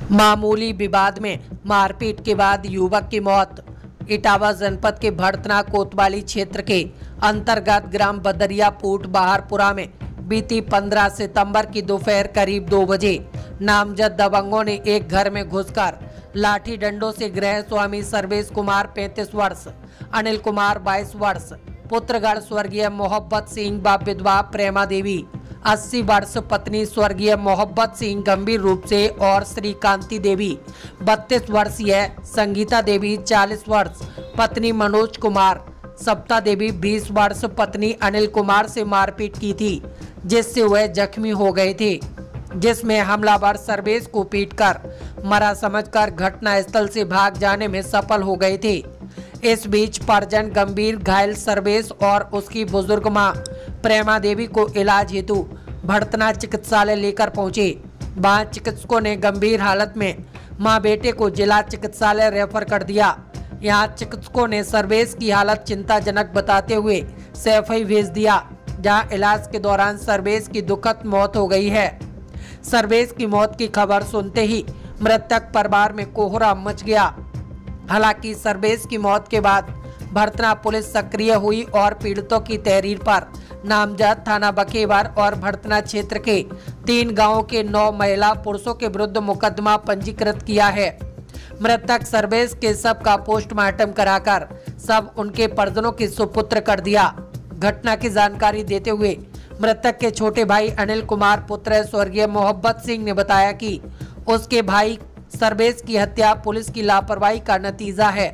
मामूली विवाद में मारपीट के बाद युवक की मौत। इटावा जनपद के भड़तना कोतवाली क्षेत्र के अंतर्गत ग्राम बदरियापुर बहारपुरा में बीती 15 सितंबर की दोपहर करीब 2 बजे नामजद दबंगों ने एक घर में घुसकर लाठी डंडों से गृह स्वामी सर्वेश कुमार 35 वर्ष, अनिल कुमार 22 वर्ष, पुत्रगढ़ स्वर्गीय मोहब्बत सिंह व विधवा प्रेमा देवी 80 वर्ष, पत्नी स्वर्गीय मोहब्बत सिंह गंभीर रूप से और श्रीकांति देवी 32 वर्षीय, संगीता देवी 40 वर्ष, पत्नी मनोज कुमार, सप्ता देवी 20 वर्ष पत्नी अनिल कुमार से मारपीट की थी, जिससे वह जख्मी हो गए थे, जिसमें हमलावर सर्वेश को पीटकर मरा समझकर घटनास्थल से भाग जाने में सफल हो गए थे। इस बीच परिजन गंभीर घायल सर्वेश और उसकी बुजुर्ग मां प्रेमा देवी को इलाज हेतु भड़तना चिकित्सालय लेकर पहुंचे। वहां चिकित्सकों ने गंभीर हालत में मां बेटे को जिला चिकित्सालय रेफर कर दिया। यहां चिकित्सकों ने सर्वेश की हालत चिंताजनक बताते हुए सैफई भेज दिया, जहां इलाज के दौरान सर्वेश की दुखद मौत हो गई है। सर्वेश की मौत की खबर सुनते ही मृतक परिवार में कोहरा मच गया। हालांकि सर्वेश की मौत के बाद भड़तना पुलिस सक्रिय हुई और पीड़ितों की तहरीर पर नामजद थाना बखेवर और भड़तना क्षेत्र के 3 गांवों के 9 महिला पुरुषों के विरुद्ध मुकदमा पंजीकृत किया है। मृतक सर्वेश के शव का पोस्टमार्टम कराकर शव उनके परिजनों के सुपुत्र कर दिया। घटना की जानकारी देते हुए मृतक के छोटे भाई अनिल कुमार पुत्र स्वर्गीय मोहब्बत सिंह ने बताया कि उसके भाई सर्वेश की हत्या पुलिस की लापरवाही का नतीजा है।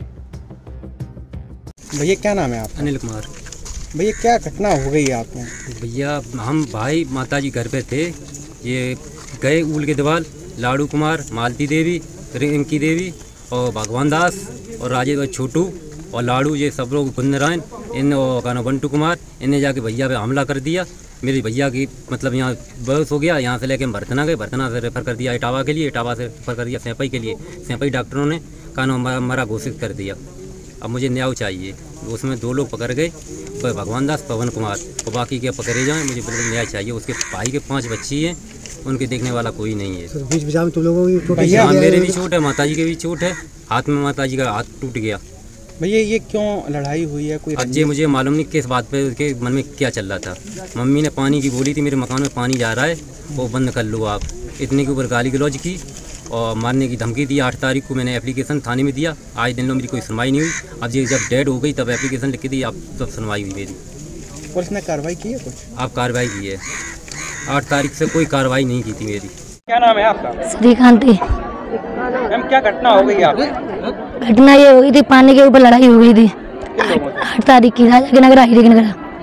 भैया क्या नाम है आपका? अनिल कुमार। भैया क्या घटना हो गई आप में? भैया हम भाई माताजी घर पे थे, ये गए ऊल के दीवाल, लाडू कुमार, मालती देवी, रिंकी देवी और भगवान दास और राजेश छोटू और लाडू, ये सब लोग गुंदरायन इन और बंटू कुमार, इन्हें जाके भैया पे हमला कर दिया। मेरी भैया की मतलब यहाँ बस हो गया, यहाँ से लेके भड़तना गए, भड़तना से रेफर कर दिया इटावा के लिए, इटावा से रेफर कर दिया सैंपई के लिए। सैंपई डॉक्टरों ने कानून मरा घोषित कर दिया। अब मुझे न्याय चाहिए। उसमें 2 लोग पकड़ गए, भगवान दास, पवन कुमार, और बाकी के पकड़े जाएं। मुझे बिल्कुल न्याय चाहिए। उसके भाई के 5 बच्ची हैं, उनके देखने वाला कोई नहीं है। बीच में तुम लोगों की चोट? मेरे भी चोट है, माताजी के भी चोट है, हाथ में माताजी का हाथ टूट गया। भैया ये क्यों लड़ाई हुई है? कोई आज मुझे मालूम नहीं किस बात पे उसके मन में क्या चल रहा था। मम्मी ने पानी की बोली थी, मेरे मकान में पानी जा रहा है, वो बंद कर लो आप। इतने के ऊपर गाली गलौज की और मारने की धमकी दी। 8 तारीख को मैंने एप्लीकेशन थाने में दिया। आज दिन लो मेरी कोई सुनवाई नहीं हुई। अब ये जब डेड हो गई तब एप्लीकेशन लिख के दी, अब तब सुनवाई हुई मेरी। पुलिस ने कार्रवाई की है कुछ? आप कार्रवाई की है। 8 तारीख से कोई कार्रवाई नहीं की थी मेरी। क्या नाम है आपका? श्रीकांति। मैम क्या घटना हो गई आप? घटना ये हो गई थी, पानी के ऊपर लड़ाई हो गई थी 8 तारीख की। राजा के नगर आई थी,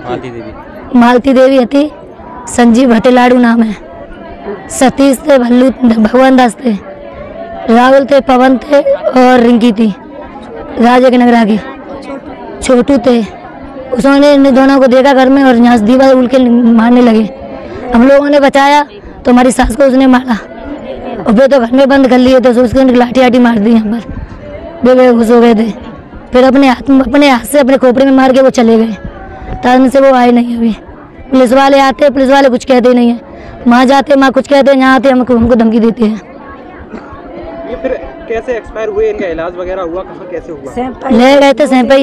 मालती देवी थी, संजीव भट्टे लाडू नाम है, सतीश थे, भल्लू भगवान दास थे, राहुल थे, पवन थे और रिंकी थी। राजा के नगर आगे छोटू थे। उसने इन दोनों को देखा घर में और यहाँ से दीवार उल के मारने लगे। हम लोगों ने बचाया तो हमारी सास को उसने मारा और वे तो घर में बंद कर लिए, तो उसके लाठी आठी मार दी। यहाँ पर वे घुस हो गए थे। फिर अपने हाथ से अपने खोपड़े में मार के वो चले गए। तान से वो आए नहीं। अभी पुलिस वाले आते, पुलिस वाले कुछ कहते नहीं है। माँ जाते, माँ कुछ कहते हैं, यहाँ आते हमको धमकी देते हैं। ये फिर कैसे एक्सपायर हुए? इनका इलाज वगैरह हुआ? कहाँ कैसे हुआ? ले गए थे सैंपई।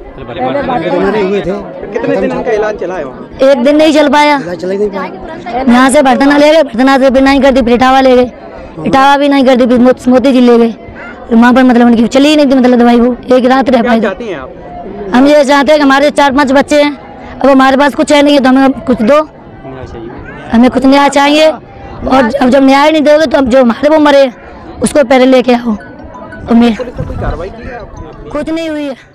कितने दिन इनका इलाज चला है वहाँ? 1 दिन नहीं चल पाया। यहाँ से भड़तना ले गए, भड़तना से फिर नहीं करती, फिर इटावा ले गए, इटावा भी नहीं करती, फिर मोती जी ले गए। वहाँ पर मतलब उनकी चली ही नहीं थी, मतलब दवाई वो 1 रात रह पाई। हम ये चाहते हैं कि हमारे 4-5 बच्चे हैं, अब हमारे पास कुछ है नहीं है तो हमें कुछ दो, हमें कुछ न्याय चाहिए। और अब जब न्याय नहीं दोगे तो अब जो हमारे वो मरे उसको पहले लेके आओ। तो मैं कुछ नहीं हुई है।